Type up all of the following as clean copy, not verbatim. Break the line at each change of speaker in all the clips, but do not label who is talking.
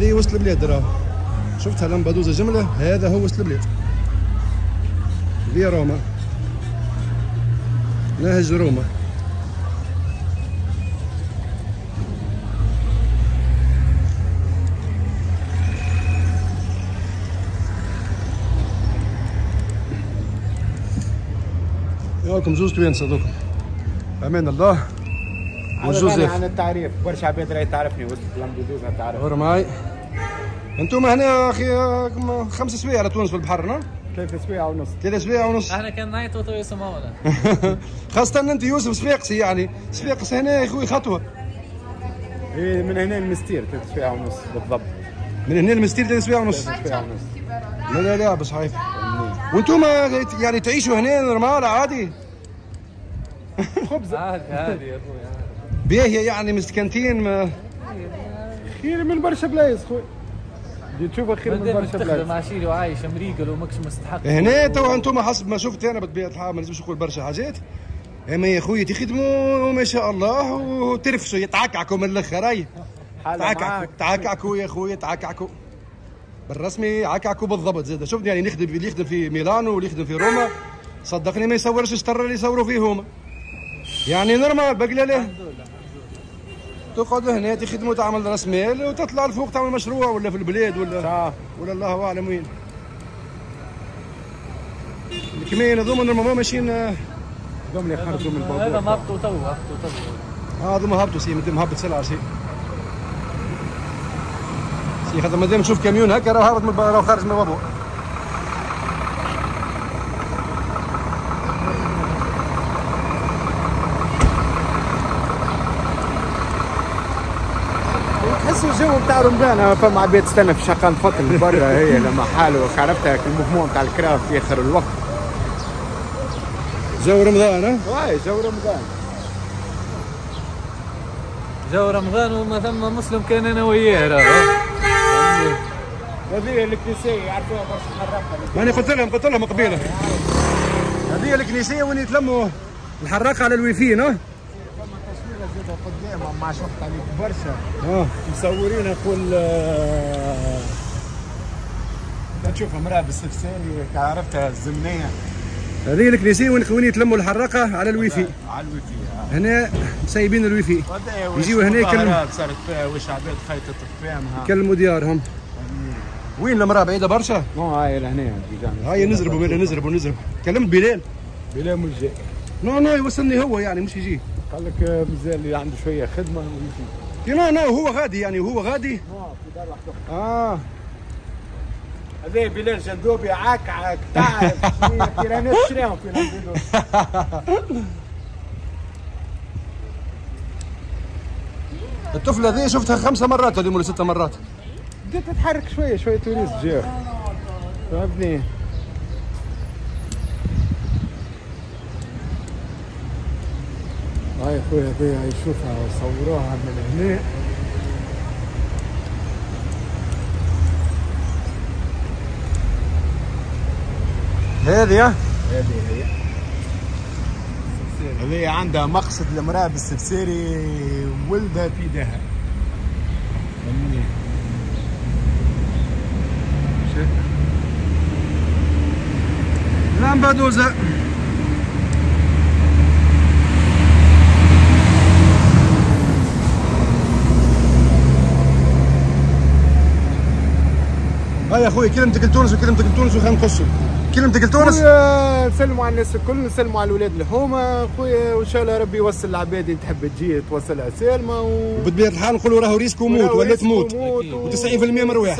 هذه وسط البلاد راه شفتها لامبادوزا جمله. هذا هو وسط البلاد. فيا روما، نهج روما. ياكم زوز توين صدوكم. امان الله
وجوزيف. عن التعريف برشا عباد راهي تعرفني وسط لامبيدوزا تعرف.
غير معي. انتم هنا يا اخي 5 سوايع على تونس في البحر نا؟
3 سوايع ونص.
3 سوايع ونص.
احنا كان نعيطوا تو يسمعونا.
خاصة انت يوسف صفاقسي يعني، صفاقس هنا يا اخوي خطوة.
ايه من هنا المستير 3 سوايع ونص بالضبط.
من هنا المستير 3 سوايع ونص.
3 سوايع ونص.
لا بصحيح. وانتم يعني تعيشوا هنا نورمال عادي؟
خبز عادي يا اخوي.
باهية يعني مسكنتين ما
خير من برشا بلايص خويا. تشوفها خير من برشا بلايص.
تخدم عشيري وعايش مريقل وماكش مستحق.
هنا توا انتم حسب ما شفت انا بطبيعة الحال ما نجمش نقول برشا حاجات. اما يا خويا تخدموا ما شاء الله وترفشوا يتعكعكوا من الاخر. اي تعكعكوا يا خويا تعكعكوا بالرسمي، عكعكوا بالضبط. زاد شفت يعني اللي يخدم في ميلانو واللي يخدم في روما صدقني ما يصورش الشطر اللي يصوروا فيه هما. يعني نورمال بقلا له تقعد هنا تخدموا تعمل راس مال وتطلع لفوق تعمل مشروع ولا في البلاد ولا الله اعلم وين. الكمين هذوما نورمالمون ماشيين.
هذوما اللي خرجوا من البوابه.
هذا ما هبطوا تو.
هذوما هبطوا سي مهبط سلعه سي خاطر مادام نشوف كاميون هكا راه هابط من راه خارج من البابور.
تحسوا الجو نتاع رمضان فما عباد تستنى في شقه نفطر برا هي لما حالوا عرفتها الموفمون تاع الكراف في اخر الوقت.
جو رمضان
واي جو رمضان.
جو رمضان وما ثم مسلم كان انا وياه راه.
هذه الكنيسيه يعرفوها برشا حرقه.
ماني قلت لهم قبيله. هذه الكنيسيه وين يتلموا الحراقه على الويفي ها؟
فما تصويره زاده قدام مع شفت عليك برشا. مصورين كل تشوف امراه بالسفساري عرفتها الزمنيه.
هذه الكنيسيه وين يتلموا الحراقه على الويفي.
على الويفي
هنا مسيبين الويفي يجيو هنا
يكلموا. صارت فيها واش عباد خيطت قفامها
يكلموا ديارهم. وين المراه بعيده برشا؟
هاي لهنا
هاي نزربوا كلمت بلال
مش جاي.
نو يوصلني هو يعني مش يجي.
قال لك مازال اللي عنده شويه خدمه ويجي.
نو هو غادي يعني هو غادي.
في دار وحده. هذا بلال جندوبي عاك تعب كيرانات شراهم في لامبيدوزا.
الطفله ذي شفتها 5 مرات اليوم ولا 6 مرات.
بدات تتحرك شويه توريست جاو فهمتني. هاي خويا هذه يشوفها وصوروها من هنا.
هذه
هذه عندها مقصد المراه بالسفساري ولدها في دهب.
لامبادوزا. هاي يا اخوي كلمتك لتونس وخلينا نقصوا. كلمتك لتونس.
نسلموا على الناس الكل، نسلموا على الاولاد الحومه خويا، وان شاء الله ربي يوصل العباد اللي تحب تجي توصلها سالمه
وبطبيعه الحال نقولوا راهو ريسك وموت ولا تموت و90% مرواح.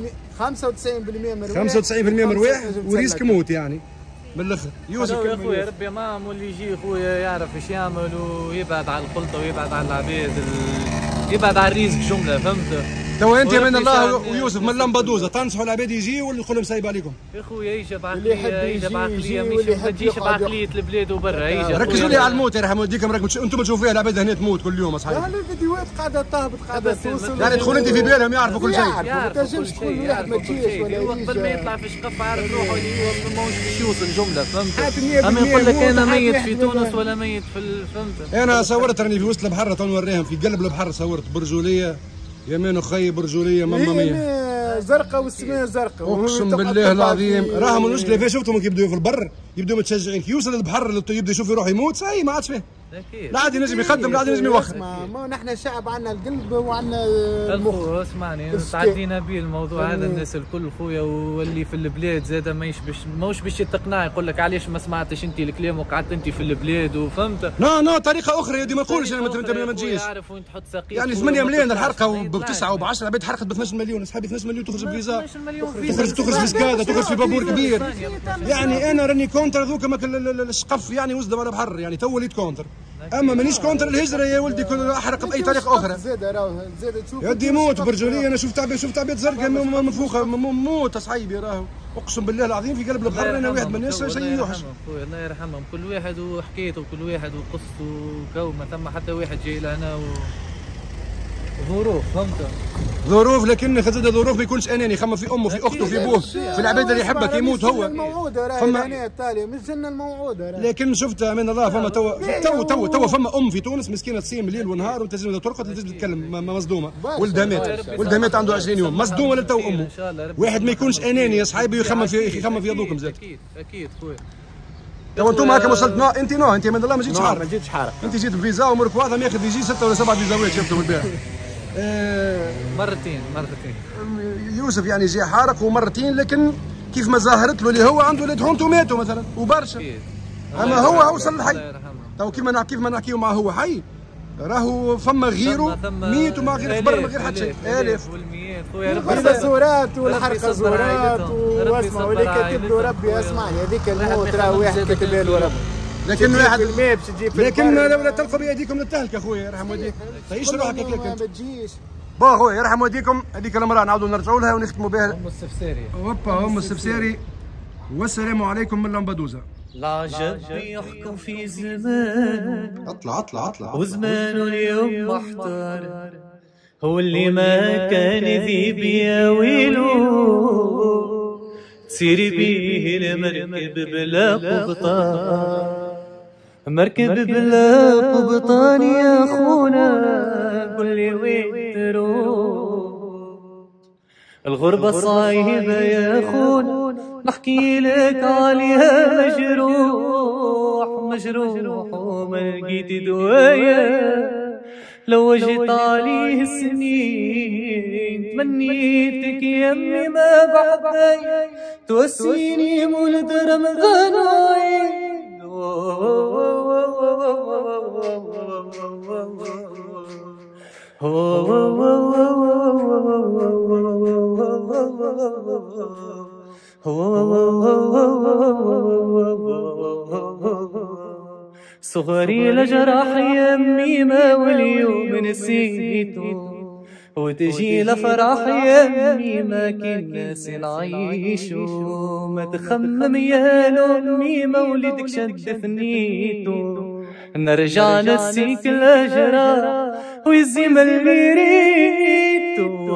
95% مرواح وريسك موت يعني من الاخر.
يوسف يا خويا ربي معهم واللي يجي خويا يعرف ايش يعمل ويبعد على الخلطه ويبعد على العباد يبعد على الريسك جمله فهمت.
توا انت من الله ويوسف من لامبادوزا تنصحوا العباد يجي ولا نقول لهم سايب عليكم؟
يا خويا يجي بعقليه ما تجيش بعقليه البلاد وبرا يجي.
ركزوا لي على الموت يرحم والديكم انتم تشوفوا فيها العباد هنا تموت كل يوم اصحابي.
لا الفيديوهات قاعده تهبط قاعده توصل
يعني تدخل انت في بالهم يعرفوا كل شيء.
ما تنجمش تقول واحد ما تجيش ولا يجي.
قبل ما يطلع في شقف عارف روحه اللي هو ماهوش يوصل جمله فهمت. اما يقول لك انا ميت في تونس ولا ميت في فهمت.
انا صورت راني في وسط البحر تو نوريهم في قلب البحر صورت برجوليه يمين خي برجوليه ماما مية
زرقاء والسماء زرقاء.
اقسم بالله العظيم راهم المشكله فيها. شفتهم كي يبداو في البر يبداو متشجعين، كي يوصل للبحر يبدا يشوف يروح يموت صاي ما عادش فيه. لا عاد ينجم يخدم لا عاد ينجم يوخر.
ما نحن شعب عندنا القلب وعندنا
المخ. اسمعني تعدينا به الموضوع هذا الناس الكل خويا، واللي في البلاد زاد ماهوش باش يتقنع يقول لك علاش ما سمعتش انت الكلام وقعدت انت في البلاد وفهمت.
لا طريقه اخرى دي ما نقولش انا ما تجيش. يعني 8 مليون الحرقه ب9 وب10 عباد حرقت ب 12 مليون اصحابي. 12 مليون تخرج بفيزا، تخرج في سكاده، تخرج في بابور كبير. يعني انا راني كونتر ذوك الشقف يعني وزدوا على بحر يعني تو وليت كونتر. اما مانيش كونتر الهجره يا ولدي كل احرق باي طريقه اخرى. زاد تشوف يدي موت برجوليه. انا شفت عباد زرقاء منفوخه موت اصحيبي راهو اقسم بالله العظيم في قلب البحر. انا واحد من الناس شيء يوحش.
الله يرحمهم كل واحد وحكايته وكل واحد وقصته وكو ما ثم حتى واحد جاي لهنا ظروف فهمت.
ظروف لكن خزد ظروف ما يكونش اناني يخمم في امه في اخته في ابوه في العباد اللي يحبك يموت هو.
الموعوده راهي التالي مش جنة الموعوده راهي. لكن
شفتها من الله فما تو فما ام في تونس مسكينه تصيم الليل والنهار وتنجم ترقد وتنجم تتكلم مصدومه. ولدها مات عنده 20 يوم مصدومه للتو امه. واحد ما يكونش اناني يا صحابي يخمم في هذوكم زاد.
اكيد خويا.
تو انتم هكا وصلت انت من الله ما جيتش حارق.
ما جيتش حارق.
انت جيت بفيزا ومرك واحد ياخذ يجي 6 ولا 7 فيزاوات شفتهم البارح.
مرتين
يوسف يعني جاي حارق ومرتين، لكن كيف ما ظاهرت له اللي هو عنده ولاد هونتو ماتوا مثلا وبرشا. اما هو وصل الحي. تو كيف ما نحكيو معه هو حي راهو فما غيره ميت وما غير خبر ما غير حتى شيء. آلاف
والمئات خويا.
ربي زورات والحرقه زورات واسمع واللي كاتب له ربي اسمعني هذيك الموت راه واحد كاتب له ربي.
لكن واحد
الماء باش تجيب
لكن لولا تلقوا بايديكم للتهلكه خويا يرحم والديك. تعيش روحك هكاك
ما تجيش.
با خويا يرحم والديكم. هذيك المراه نعاودوا نرجعوا لها ونختموا بها.
ام السفساري.
اوبا ام السفساري. والسلام عليكم من لامبادوزا.
العجب يحكم في زمان.
اطلع
وزمان اليوم محتار. هو اللي ما كان ذي بيا ويلو تسيري بيه المركب بلا قبطان. مركب بلا قبطان يا خونا قولي وين تروح. الغربة صعيبة يا خونا نحكي لك عليها مجروح وما لقيت دوايا. لو وجدت عليه السنين تمنيتك يمي ما بحباي توسيني مولد رمضان عين. صغري لجرح يمي ما واليوم نسيته وتجي لفرح يمي ما كناس نعيشو. ما تخمم يا لأمي مولدك شد ثنيتو. نرجع نسيك الأجرار ويزيم اللي ريتو.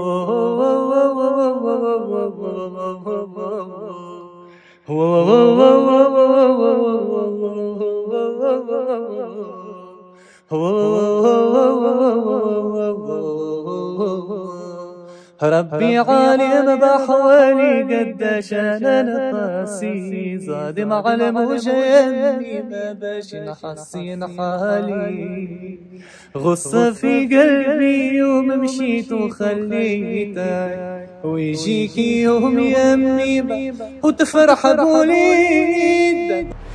ربي عالم بحوالي قداش انا نقاسي. زاد مع الموجة يمي ما باش نحسين حالي. غصة في قلبي يوم مشيت وخليتك ويجيك يوم يمي وتفرح بوليدك.